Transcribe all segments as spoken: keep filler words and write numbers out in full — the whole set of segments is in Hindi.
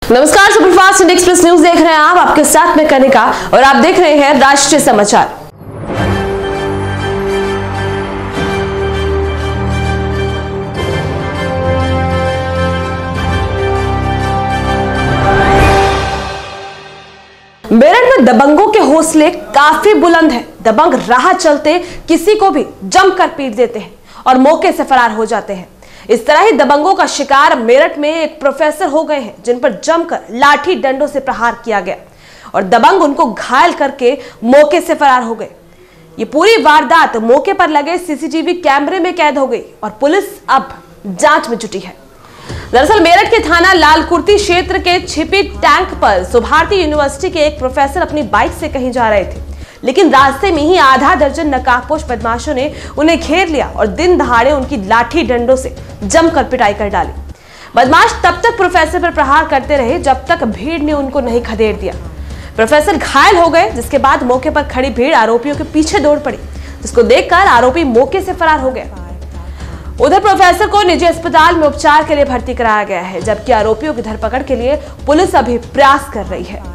नमस्कार, सुपरफास्ट इंडिया एक्सप्रेस न्यूज देख रहे हैं आप। आपके साथ में कनिका और आप देख रहे हैं राष्ट्रीय समाचार। मेरठ में दबंगों के हौसले काफी बुलंद हैं। दबंग राह चलते किसी को भी जमकर पीट देते हैं और मौके से फरार हो जाते हैं। इस तरह ही दबंगों का शिकार मेरठ में एक प्रोफेसर हो गए हैं, जिन पर जमकर लाठी डंडों से प्रहार किया गया और दबंग उनको घायल करके मौके से फरार हो गए। ये पूरी वारदात मौके पर लगे सीसीटीवी कैमरे में कैद हो गई और पुलिस अब जांच में जुटी है। दरअसल मेरठ के थाना लालकुर्ती क्षेत्र के छिपी टैंक पर सुभारती यूनिवर्सिटी के एक प्रोफेसर अपनी बाइक से कहीं जा रहे थे, लेकिन रास्ते में ही आधा दर्जन नकाबपोश बदमाशों ने उन्हें घेर लिया और दिन दहाड़े उनकी लाठी डंडों से जमकर पिटाई कर डाली। बदमाश तब तक प्रोफेसर पर प्रहार करते रहे जब तक भीड़ ने उनको नहीं खदेड़ दिया। प्रोफेसर घायल हो गए, जिसके बाद मौके पर खड़ी भीड़ आरोपियों के पीछे दौड़ पड़ी, जिसको देखकर आरोपी मौके से फरार हो गया। उधर प्रोफेसर को निजी अस्पताल में उपचार के लिए भर्ती कराया गया है, जबकि आरोपियों की धरपकड़ के लिए पुलिस अभी प्रयास कर रही है।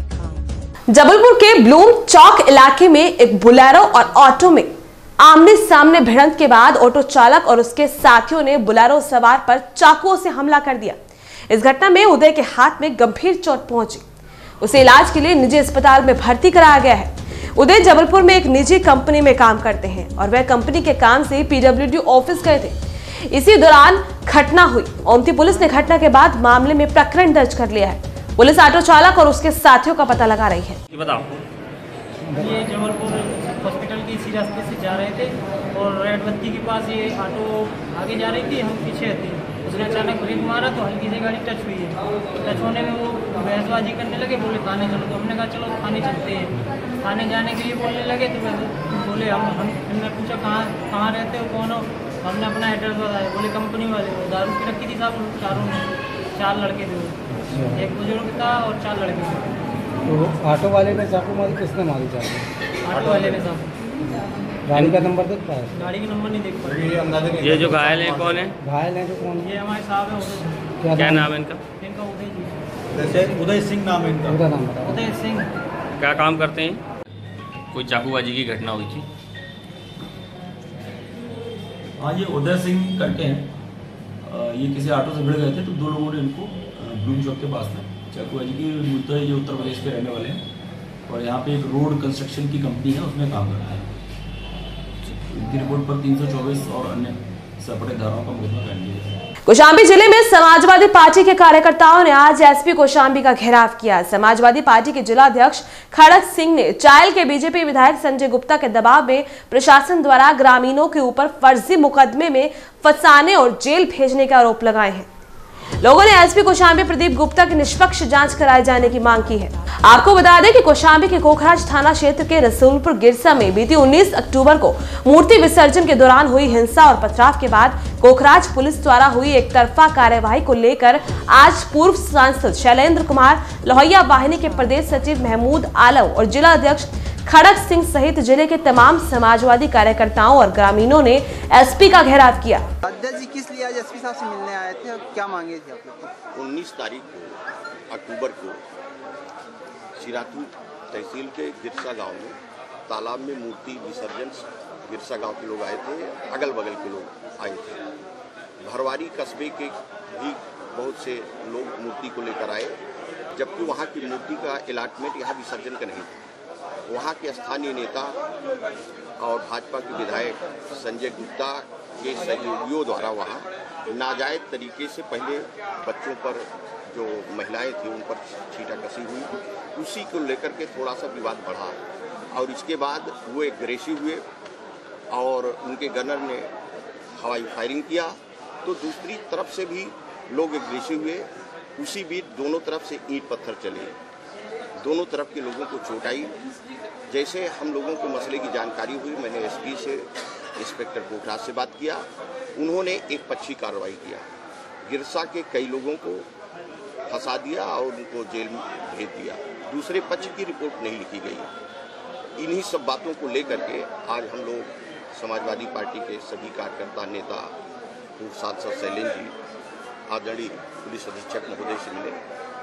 जबलपुर के ब्लूम चौक इलाके में एक बुलेरो और ऑटो में आमने सामने भिड़ंत के बाद ऑटो चालक और उसके साथियों ने बुलेरो सवार पर चाकुओं से हमला कर दिया। इस घटना में उदय के हाथ में गंभीर चोट पहुंची। उसे इलाज के लिए निजी अस्पताल में भर्ती कराया गया है। उदय जबलपुर में एक निजी कंपनी में काम करते हैं और वह कंपनी के काम से पीडब्ल्यूडी ऑफिस गए थे। इसी दौरान घटना हुई। ओमती पुलिस ने घटना के बाद मामले में प्रकरण दर्ज कर लिया है। पुलिस ऑटो चालक और उसके साथियों का पता लगा रही है। बताओ, ये जबलपुर हॉस्पिटल के इसी रास्ते से जा रहे थे और रेड बत्ती के पास ये ऑटो आगे जा रही थी, हम पीछे थे। उसने अचानक ब्रेक मारा तो हल्की सी गाड़ी टच हुई है। टच होने में वो बहसबाजी करने लगे, बोले थाने चलो। तो हमने कहा चलो थाने चलते हैं। थाने जाने के लिए बोलने लगे तो बोले हम हमने पूछा कहाँ कहाँ रहते हो, कौन हो। हमने अपना एड्रेस बताया, बोले कंपनी वाले हो। दारू की रखी थी साहब चारों ने, चार लड़के थे, एक बुजुर्ग था और चार लड़के थे। तो ऑटो वाले ने चाकू मारी, किसने मारी चाकू? ऑटो वाले ने साहब। गाड़ी का नंबर देख पाया? गाड़ी का नंबर नहीं देख पाया। ये जो घायल है कौन है? घायल है जो कौन? ये हमारे साहब है उदय। क्या, क्या नाम है इनका? इनका उदय जी। उदय सिंह नाम है इनका। पूरा नाम बताओ। उदय सिंह। क्या काम करते हैं? कोई चाकूबाजी की घटना हुई थी? हाँ, ये उदय सिंह करके हैं। ये किसी ऑटो से भिड़ गए थे तो दो लोगों ने इनको ब्लूम चौक के पास में चाकूबाजी की। मुद्दा ये उत्तर प्रदेश के रहने वाले हैं और यहाँ पे एक रोड कंस्ट्रक्शन की कंपनी है, उसमें काम करते हैं। इनकी रिपोर्ट पर तीन सौ चौबीस और अन्य सपटे धाराओं का मुकदमा कर दिया है। कौशाम्बी जिले में समाजवादी पार्टी के कार्यकर्ताओं ने आज एसपी कौशाम्बी का घेराव किया। समाजवादी पार्टी के जिला अध्यक्ष खड़क सिंह ने चायल के बीजेपी विधायक संजय गुप्ता के दबाव में प्रशासन द्वारा ग्रामीणों के ऊपर फर्जी मुकदमे में फंसाने और जेल भेजने के आरोप लगाए हैं। लोगों ने एसपी कौशाम्बी प्रदीप गुप्ता की निष्पक्ष जांच कराए जाने की मांग की है। आपको बता दें कि कौशाम्बी के कोखराज थाना क्षेत्र के रसूलपुर गिरसा में बीती उन्नीस अक्टूबर को मूर्ति विसर्जन के दौरान हुई हिंसा और पथराव के बाद कोखराज पुलिस द्वारा हुई एक तरफा कार्यवाही को लेकर आज पूर्व सांसद शैलेंद्र कुमार, लोहिया वाहिनी के प्रदेश सचिव महमूद आलम और जिला अध्यक्ष खड़क सिंह सहित जिले के तमाम समाजवादी कार्यकर्ताओं और ग्रामीणों ने एसपी का घेराव किया। अध्यक्ष जी किस लिए आज एसपी साहब से मिलने आए थे और क्या मांगे थे आप लोग? उन्नीस तारीख को अक्टूबर को सिरातू तहसील के गिरसा गांव में तालाब में मूर्ति विसर्जन गिरसा गांव के लोग आए थे, अगल बगल के लोग आए थे। भरवारी कस्बे के भी बहुत से लोग मूर्ति को लेकर आए, जबकि वहाँ की मूर्ति का अलाटमेंट यहाँ विसर्जन का नहीं था। वहाँ के स्थानीय नेता और भाजपा के विधायक संजय गुप्ता के सहयोगियों द्वारा वहाँ नाजायज तरीके से पहले बच्चों पर जो महिलाएं थी उन पर छीटाकशी हुई, उसी को लेकर के थोड़ा सा विवाद बढ़ा और इसके बाद वो एग्रेसिव हुए और उनके गनर ने हवाई फायरिंग किया। तो दूसरी तरफ से भी लोग एग्रेसिव हुए, उसी बीच दोनों तरफ से ईंट पत्थर चले, दोनों तरफ के लोगों को चोट आई। जैसे हम लोगों को मसले की जानकारी हुई, मैंने एसपी से, इंस्पेक्टर कोखराज से बात किया। उन्होंने एक पक्षी कार्रवाई किया, गिरसा के कई लोगों को फंसा दिया और उनको जेल में भेज दिया। दूसरे पक्ष की रिपोर्ट नहीं लिखी गई। इन्हीं सब बातों को लेकर के आज हम लोग समाजवादी पार्टी के सभी कार्यकर्ता, नेता, पूर्व सांसद शैलेंद्र जी, आदरणीय पुलिस अधीक्षक महोदय से मिले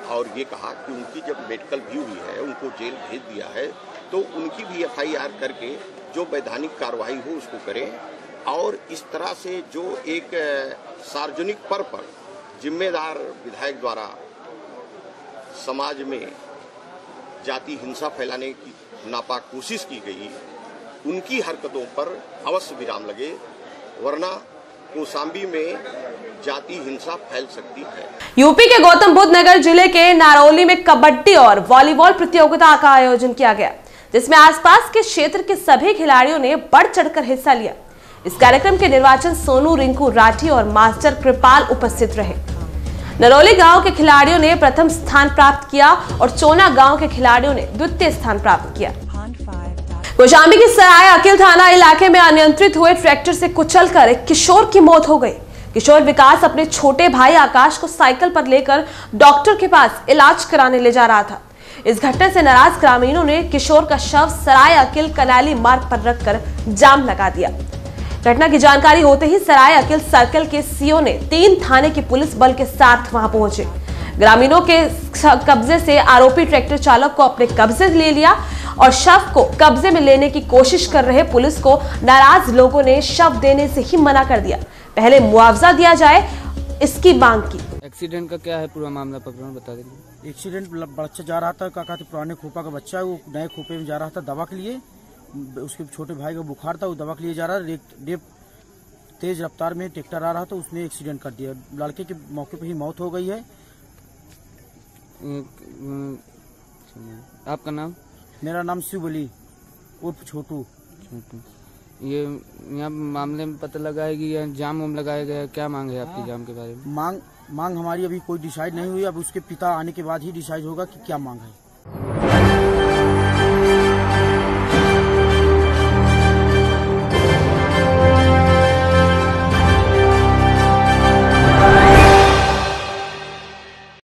और ये कहा कि उनकी जब मेडिकल भी हुई है, उनको जेल भेज दिया है, तो उनकी भी एफ आई आर करके जो वैधानिक कार्रवाई हो उसको करें। और इस तरह से जो एक सार्वजनिक पर्व पर जिम्मेदार विधायक द्वारा समाज में जाति हिंसा फैलाने की नापाक कोशिश की गई, उनकी हरकतों पर अवश्य विराम लगे, वरना कौशाम्बी में जाति हिंसा फैल सकती है। यूपी के गौतम बुद्ध नगर जिले के नारौली में कबड्डी और वॉलीबॉल प्रतियोगिता का आयोजन किया गया, जिसमें आसपास के क्षेत्र के सभी खिलाड़ियों ने बढ़ चढ़कर हिस्सा लिया। इस कार्यक्रम के निर्वाचन सोनू रिंकू राठी और मास्टर कृपाल उपस्थित रहे। नरौली गांव के खिलाड़ियों ने प्रथम स्थान प्राप्त किया और चोना गांव के खिलाड़ियों ने द्वितीय स्थान प्राप्त किया। कौशाम्बी के सराय अकिल थाना इलाके में अनियंत्रित हुए ट्रैक्टर से कुचलकर एक किशोर की मौत हो गई। किशोर विकास अपने छोटे भाई आकाश को साइकिल पर लेकर डॉक्टर के पास इलाज कराने ले जा रहा था। इस घटना से नाराज ग्रामीणों ने किशोर का शव सराय अकिल कनाली मार्ग पर रखकर जाम लगा दिया। घटना की जानकारी होते ही सराय अकिल सर्कल के सीओ ने तीन थाने की पुलिस बल के साथ वहां पहुंचे। ग्रामीणों के कब्जे से आरोपी ट्रैक्टर चालक को अपने कब्जे ले लिया और शव को कब्जे में लेने की कोशिश कर रहे पुलिस को नाराज लोगों ने शव देने से ही मना कर दिया। पहले मुआवजा दिया जाए, इसकी मांग की। एक्सीडेंट का क्या है पूरा मामला पकड़ना बता देंगे। एक्सीडेंट बच्चा जा रहा था, काका पुराने खोपा का बच्चा है, वो नए खोपे में जा रहा था दवा के लिए। उसके छोटे भाई का बुखार था, वो दवा के लिए जा रहा था। तेज रफ्तार में ट्रैक्टर आ रहा था, उसने एक्सीडेंट कर दिया। लड़के के मौके पर ही मौत हो गई है। आपका नाम? मेरा नाम शिवबली उर्फ छोटू। छोटू, ये यहाँ मामले में पता लगा है कि यहाँ जाम वाम लगाया गया है, क्या मांग है आपकी जाम के बारे में? मांग मांग हमारी अभी कोई डिसाइड नहीं हुई, अब उसके पिता आने के बाद ही डिसाइड होगा कि क्या मांग है।